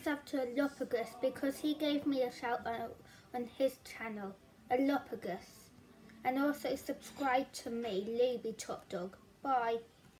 sub to Alopagus because he gave me a shout out on his channel, Alopagus. And also subscribe to me, Luby Top Dog. Bye.